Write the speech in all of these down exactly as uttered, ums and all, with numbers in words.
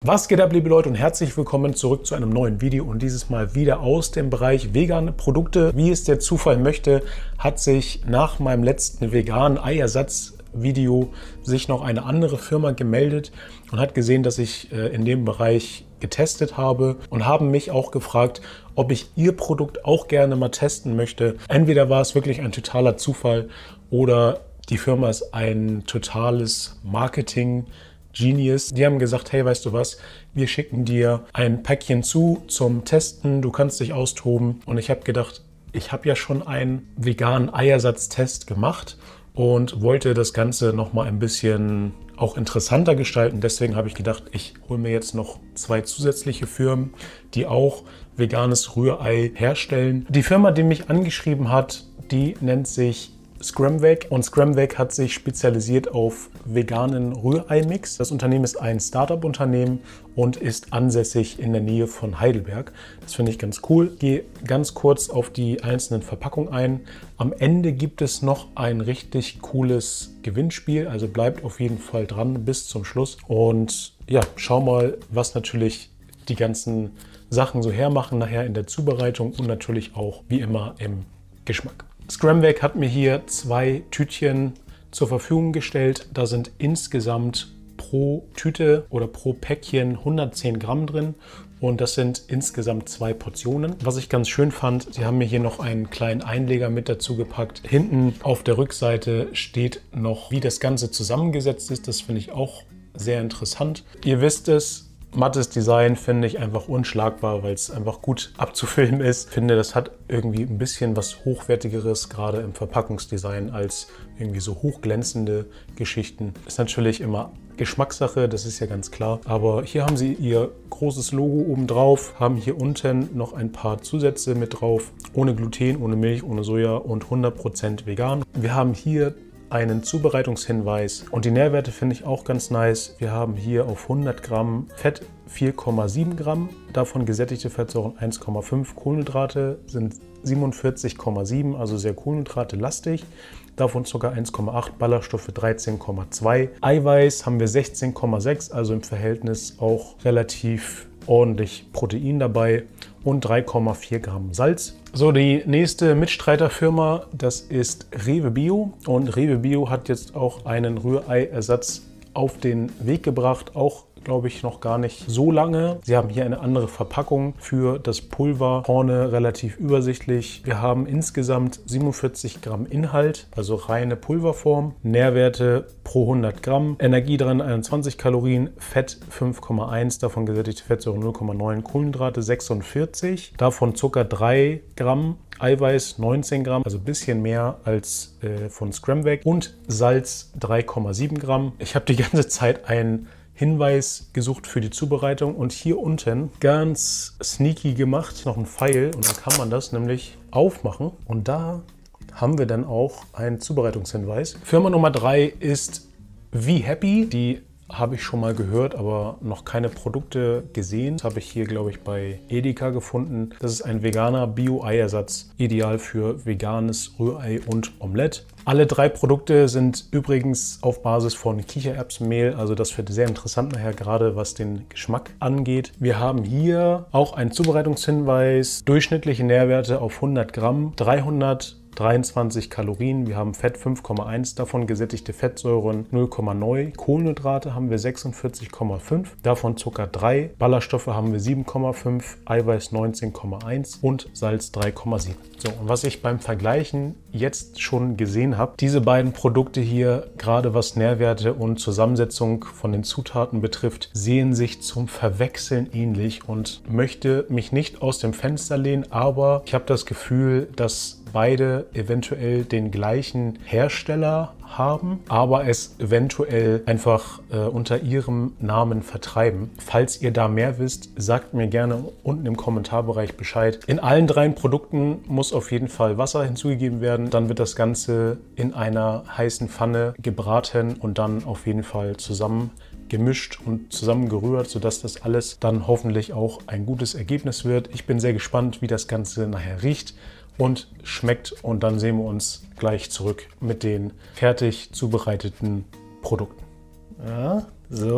Was geht ab, liebe Leute, und herzlich willkommen zurück zu einem neuen Video und dieses Mal wieder aus dem Bereich vegane Produkte. Wie es der Zufall möchte, hat sich nach meinem letzten veganen Eiersatz-Video sich noch eine andere Firma gemeldet und hat gesehen, dass ich äh, in dem Bereich getestet habe und haben mich auch gefragt, ob ich ihr Produkt auch gerne mal testen möchte. Entweder war es wirklich ein totaler Zufall oder die Firma ist ein totales Marketing Genius. Die haben gesagt, hey, weißt du was, wir schicken dir ein Päckchen zu zum Testen, du kannst dich austoben. Und ich habe gedacht, ich habe ja schon einen veganen Eiersatztest gemacht und wollte das Ganze nochmal ein bisschen auch interessanter gestalten. Deswegen habe ich gedacht, ich hole mir jetzt noch zwei zusätzliche Firmen, die auch veganes Rührei herstellen. Die Firma, die mich angeschrieben hat, die nennt sich Scramveg und Scramveg hat sich spezialisiert auf veganen Rührei-Mix. Das Unternehmen ist ein Startup-Unternehmen und ist ansässig in der Nähe von Heidelberg. Das finde ich ganz cool. Ich gehe ganz kurz auf die einzelnen Verpackungen ein. Am Ende gibt es noch ein richtig cooles Gewinnspiel, also bleibt auf jeden Fall dran bis zum Schluss. Und ja, schau mal, was natürlich die ganzen Sachen so hermachen nachher in der Zubereitung und natürlich auch wie immer im Geschmack. Scramveg hat mir hier zwei Tütchen zur Verfügung gestellt. Da sind insgesamt pro Tüte oder pro Päckchen hundertzehn Gramm drin und das sind insgesamt zwei Portionen. Was ich ganz schön fand, sie haben mir hier noch einen kleinen Einleger mit dazu gepackt. Hinten auf der Rückseite steht noch, wie das Ganze zusammengesetzt ist. Das finde ich auch sehr interessant. Ihr wisst es, mattes Design finde ich einfach unschlagbar, weil es einfach gut abzufilmen ist. Ich finde, das hat irgendwie ein bisschen was Hochwertigeres, gerade im Verpackungsdesign, als irgendwie so hochglänzende Geschichten. Ist natürlich immer Geschmackssache, das ist ja ganz klar. Aber hier haben sie ihr großes Logo oben drauf, haben hier unten noch ein paar Zusätze mit drauf. Ohne Gluten, ohne Milch, ohne Soja und hundert Prozent vegan. Wir haben hier einen Zubereitungshinweis und die Nährwerte finde ich auch ganz nice. Wir haben hier auf hundert Gramm Fett vier Komma sieben Gramm, davon gesättigte Fettsäuren eins Komma fünf, Kohlenhydrate sind siebenundvierzig Komma sieben, also sehr kohlenhydrate-lastig. Davon Zucker eins Komma acht, Ballaststoffe dreizehn Komma zwei. Eiweiß haben wir sechzehn Komma sechs, also im Verhältnis auch relativ ordentlich Protein dabei und drei Komma vier Gramm Salz. So, die nächste Mitstreiterfirma, das ist Rewe Bio und Rewe Bio hat jetzt auch einen Rührei-Ersatz auf den Weg gebracht, auch glaube ich noch gar nicht so lange. Sie haben hier eine andere Verpackung für das Pulver, vorne relativ übersichtlich. Wir haben insgesamt siebenundvierzig Gramm Inhalt, also reine Pulverform, Nährwerte pro hundert Gramm, Energie dreihunderteinundzwanzig Kalorien, Fett fünf Komma eins, davon gesättigte Fettsäuren null Komma neun, Kohlenhydrate sechsundvierzig, davon Zucker drei Gramm, Eiweiß neunzehn Gramm, also ein bisschen mehr als äh, von Scramveg und Salz drei Komma sieben Gramm. Ich habe die ganze Zeit einen Hinweis gesucht für die Zubereitung und hier unten ganz sneaky gemacht, noch ein Pfeil und dann kann man das nämlich aufmachen und da haben wir dann auch einen Zubereitungshinweis. Firma Nummer drei ist V-Happy, die habe ich schon mal gehört, aber noch keine Produkte gesehen. Das habe ich hier, glaube ich, bei Edeka gefunden. Das ist ein veganer Bio-Eiersatz, ideal für veganes Rührei und Omelette. Alle drei Produkte sind übrigens auf Basis von Kichererbsenmehl, also das wird sehr interessant nachher, gerade was den Geschmack angeht. Wir haben hier auch einen Zubereitungshinweis, durchschnittliche Nährwerte auf hundert Gramm, dreihundertdreiundzwanzig Kalorien, wir haben Fett fünf Komma eins, davon gesättigte Fettsäuren null Komma neun, Kohlenhydrate haben wir sechsundvierzig Komma fünf, davon Zucker drei, Ballaststoffe haben wir sieben Komma fünf, Eiweiß neunzehn Komma eins und Salz drei Komma sieben. So, und was ich beim Vergleichen jetzt schon gesehen habe, diese beiden Produkte hier, gerade was Nährwerte und Zusammensetzung von den Zutaten betrifft, sehen sich zum Verwechseln ähnlich und möchte mich nicht aus dem Fenster lehnen, aber ich habe das Gefühl, dass beide eventuell den gleichen Hersteller haben, aber es eventuell einfach äh, unter ihrem Namen vertreiben. Falls ihr da mehr wisst, sagt mir gerne unten im Kommentarbereich Bescheid. In allen drei Produkten muss auf jeden Fall Wasser hinzugegeben werden. Dann wird das Ganze in einer heißen Pfanne gebraten und dann auf jeden Fall zusammen gemischt und zusammengerührt, sodass das alles dann hoffentlich auch ein gutes Ergebnis wird. Ich bin sehr gespannt, wie das Ganze nachher riecht und schmeckt und dann sehen wir uns gleich zurück mit den fertig zubereiteten Produkten. Ja, so,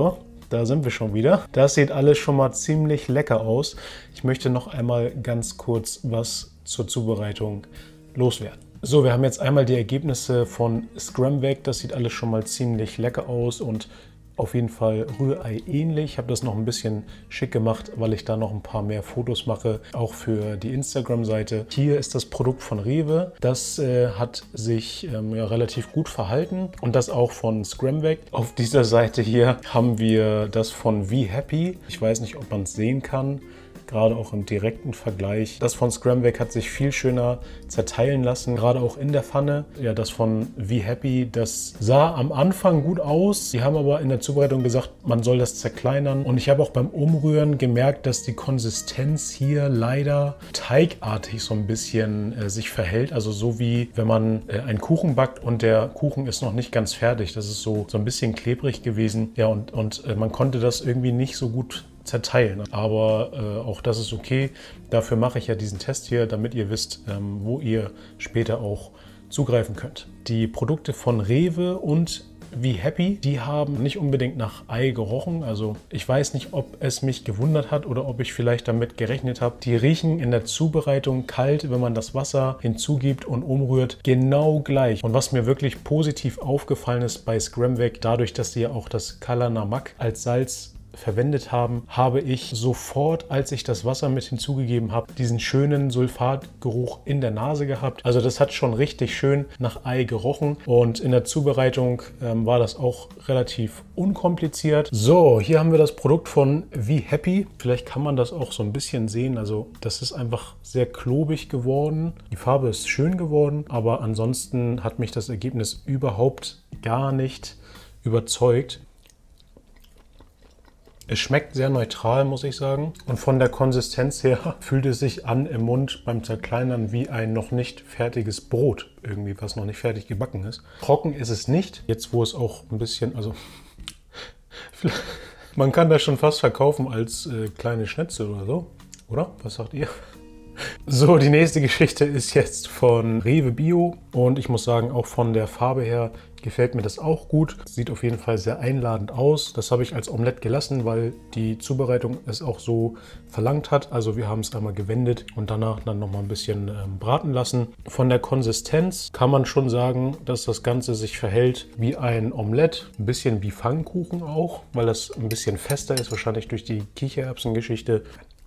da sind wir schon wieder. Das sieht alles schon mal ziemlich lecker aus. Ich möchte noch einmal ganz kurz was zur Zubereitung loswerden. So, wir haben jetzt einmal die Ergebnisse von Scramveg. Das sieht alles schon mal ziemlich lecker aus und auf jeden Fall Rührei ähnlich. Ich habe das noch ein bisschen schick gemacht, weil ich da noch ein paar mehr Fotos mache, auch für die Instagram-Seite. Hier ist das Produkt von Rewe. Das äh, hat sich ähm, ja, relativ gut verhalten und das auch von Scramveg. Auf dieser Seite hier haben wir das von V-Happy. Ich weiß nicht, ob man es sehen kann. Gerade auch im direkten Vergleich. Das von Scramveg hat sich viel schöner zerteilen lassen, gerade auch in der Pfanne. Ja, das von V-Happy, das sah am Anfang gut aus. Die haben aber in der Zubereitung gesagt, man soll das zerkleinern. Und ich habe auch beim Umrühren gemerkt, dass die Konsistenz hier leider teigartig so ein bisschen äh, sich verhält. Also so wie wenn man äh, einen Kuchen backt und der Kuchen ist noch nicht ganz fertig. Das ist so, so ein bisschen klebrig gewesen. Ja, und, und äh, man konnte das irgendwie nicht so gut zerteilen. Aber äh, auch das ist okay. Dafür mache ich ja diesen Test hier, damit ihr wisst, ähm, wo ihr später auch zugreifen könnt. Die Produkte von Rewe und V-Happy, die haben nicht unbedingt nach Ei gerochen. Also ich weiß nicht, ob es mich gewundert hat oder ob ich vielleicht damit gerechnet habe. Die riechen in der Zubereitung kalt, wenn man das Wasser hinzugibt und umrührt, genau gleich. Und was mir wirklich positiv aufgefallen ist bei Scramveg, dadurch, dass sie ja auch das Kala Namak als Salz verwendet haben, habe ich sofort, als ich das Wasser mit hinzugegeben habe, diesen schönen Sulfatgeruch in der Nase gehabt. Also das hat schon richtig schön nach Ei gerochen und in der Zubereitung ähm, war das auch relativ unkompliziert. So, hier haben wir das Produkt von V-Happy. Vielleicht kann man das auch so ein bisschen sehen. Also das ist einfach sehr klobig geworden. Die Farbe ist schön geworden, aber ansonsten hat mich das Ergebnis überhaupt gar nicht überzeugt. Es schmeckt sehr neutral, muss ich sagen. Und von der Konsistenz her fühlt es sich an im Mund beim Zerkleinern wie ein noch nicht fertiges Brot. Irgendwie, was noch nicht fertig gebacken ist. Trocken ist es nicht. Jetzt, wo es auch ein bisschen, also man kann das schon fast verkaufen als äh, kleine Schnitzel oder so. Oder? Was sagt ihr? So, die nächste Geschichte ist jetzt von Rewe Bio und ich muss sagen, auch von der Farbe her gefällt mir das auch gut. Sieht auf jeden Fall sehr einladend aus. Das habe ich als Omelette gelassen, weil die Zubereitung es auch so verlangt hat. Also wir haben es einmal gewendet und danach dann noch mal ein bisschen ähm, braten lassen. Von der Konsistenz kann man schon sagen, dass das Ganze sich verhält wie ein Omelette. Ein bisschen wie Pfannkuchen auch, weil das ein bisschen fester ist, wahrscheinlich durch die Kichererbsengeschichte.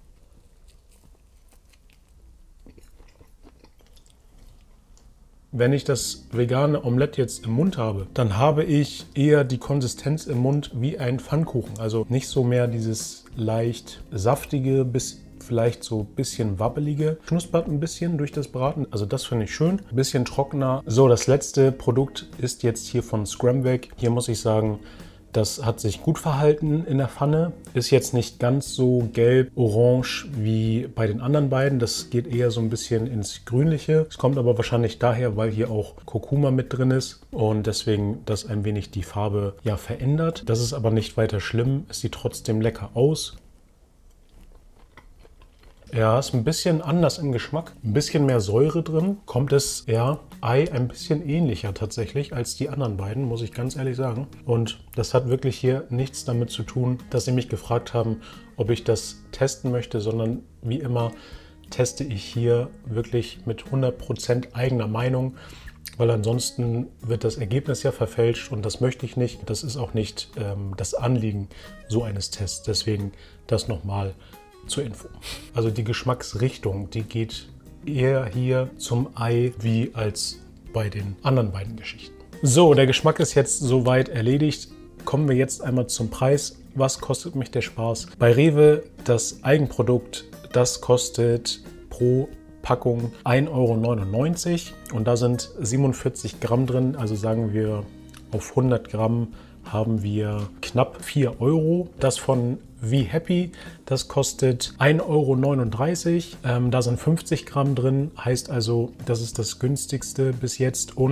Wenn ich das vegane Omelette jetzt im Mund habe, dann habe ich eher die Konsistenz im Mund wie ein Pfannkuchen. Also nicht so mehr dieses leicht saftige bis vielleicht so ein bisschen wabbelige. Knuspert ein bisschen durch das Braten. Also das finde ich schön. Ein bisschen trockener. So, das letzte Produkt ist jetzt hier von Scramveg. Hier muss ich sagen, das hat sich gut verhalten in der Pfanne. Ist jetzt nicht ganz so gelb-orange wie bei den anderen beiden. Das geht eher so ein bisschen ins Grünliche. Es kommt aber wahrscheinlich daher, weil hier auch Kurkuma mit drin ist und deswegen das ein wenig die Farbe ja verändert. Das ist aber nicht weiter schlimm. Es sieht trotzdem lecker aus. Ja, ist ein bisschen anders im Geschmack. Ein bisschen mehr Säure drin. Kommt es, ja, Ei ein bisschen ähnlicher tatsächlich als die anderen beiden, muss ich ganz ehrlich sagen. Und das hat wirklich hier nichts damit zu tun, dass sie mich gefragt haben, ob ich das testen möchte, sondern wie immer teste ich hier wirklich mit hundert Prozent eigener Meinung, weil ansonsten wird das Ergebnis ja verfälscht und das möchte ich nicht. Das ist auch nicht ähm, das Anliegen so eines Tests. Deswegen das nochmal zur Info. Also die Geschmacksrichtung, die geht eher hier zum Ei wie als bei den anderen beiden Geschichten. So, der Geschmack ist jetzt soweit erledigt. Kommen wir jetzt einmal zum Preis. Was kostet mich der Spaß? Bei Rewe das Eigenprodukt, das kostet pro Packung ein Euro neunundneunzig und da sind siebenundvierzig Gramm drin, also sagen wir auf hundert Gramm haben wir knapp vier Euro. Das von V-Happy, das kostet ein Euro neununddreißig. Ähm, da sind fünfzig Gramm drin, heißt also, das ist das günstigste bis jetzt. Und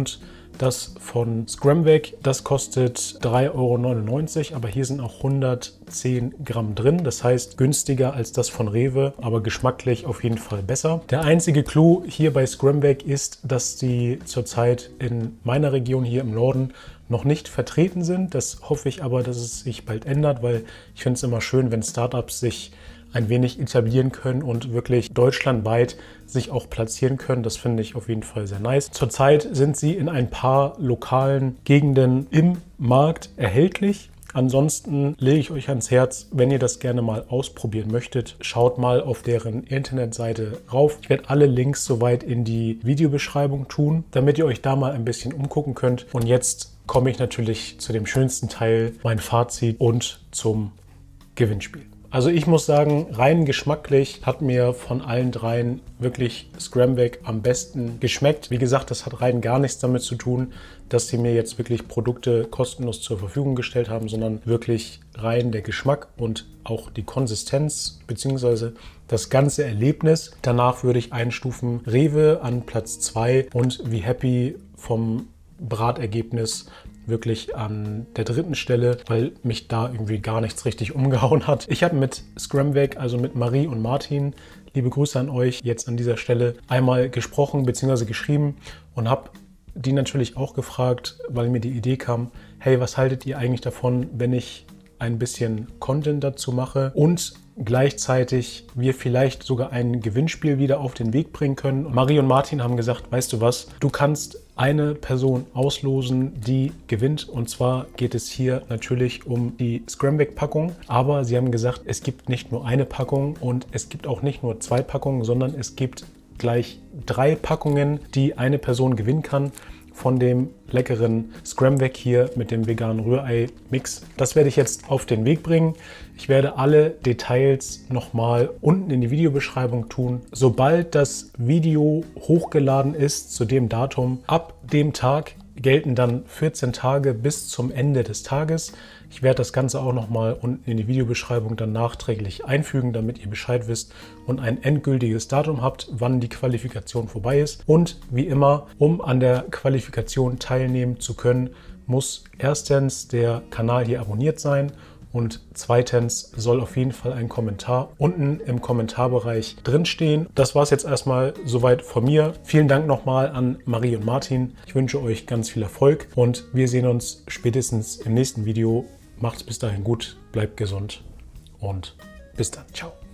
Das von Scramvac, das kostet drei Euro neunundneunzig, aber hier sind auch hundertzehn Gramm drin. Das heißt günstiger als das von Rewe, aber geschmacklich auf jeden Fall besser. Der einzige Clou hier bei Scramvac ist, dass die zurzeit in meiner Region hier im Norden noch nicht vertreten sind. Das hoffe ich aber, dass es sich bald ändert, weil ich finde es immer schön, wenn Startups sich ein wenig etablieren können und wirklich deutschlandweit sich auch platzieren können. Das finde ich auf jeden Fall sehr nice. Zurzeit sind sie in ein paar lokalen Gegenden im Markt erhältlich. Ansonsten lege ich euch ans Herz, wenn ihr das gerne mal ausprobieren möchtet, schaut mal auf deren Internetseite rauf. Ich werde alle Links soweit in die Videobeschreibung tun, damit ihr euch da mal ein bisschen umgucken könnt. Und jetzt komme ich natürlich zu dem schönsten Teil, mein Fazit und zum Gewinnspiel. Also ich muss sagen, rein geschmacklich hat mir von allen dreien wirklich Scramvac am besten geschmeckt. Wie gesagt, das hat rein gar nichts damit zu tun, dass sie mir jetzt wirklich Produkte kostenlos zur Verfügung gestellt haben, sondern wirklich rein der Geschmack und auch die Konsistenz bzw. das ganze Erlebnis. Danach würde ich einstufen Rewe an Platz zwei und Wie Happy vom Bratergebnis wirklich an der dritten Stelle, weil mich da irgendwie gar nichts richtig umgehauen hat. Ich habe mit Scramvac, also mit Marie und Martin, liebe Grüße an euch, jetzt an dieser Stelle einmal gesprochen bzw. geschrieben und habe die natürlich auch gefragt, weil mir die Idee kam, hey, was haltet ihr eigentlich davon, wenn ich ein bisschen Content dazu mache und gleichzeitig wir vielleicht sogar ein Gewinnspiel wieder auf den Weg bringen können. Marie und Martin haben gesagt, weißt du was, du kannst eine Person auslosen, die gewinnt. Und zwar geht es hier natürlich um die Scramvac-Packung. Aber sie haben gesagt, es gibt nicht nur eine Packung und es gibt auch nicht nur zwei Packungen, sondern es gibt gleich drei Packungen, die eine Person gewinnen kann von dem leckeren Scramvac hier mit dem veganen Rührei-Mix. Das werde ich jetzt auf den Weg bringen. Ich werde alle Details nochmal unten in die Videobeschreibung tun. Sobald das Video hochgeladen ist zu dem Datum, ab dem Tag gelten dann vierzehn Tage bis zum Ende des Tages. Ich werde das Ganze auch nochmal unten in die Videobeschreibung dann nachträglich einfügen, damit ihr Bescheid wisst und ein endgültiges Datum habt, wann die Qualifikation vorbei ist. Und wie immer, um an der Qualifikation teilnehmen zu können, muss erstens der Kanal hier abonniert sein und zweitens soll auf jeden Fall ein Kommentar unten im Kommentarbereich drinstehen. Das war es jetzt erstmal soweit von mir. Vielen Dank nochmal an Marie und Martin. Ich wünsche euch ganz viel Erfolg und wir sehen uns spätestens im nächsten Video. Macht's bis dahin gut, bleibt gesund und bis dann. Ciao.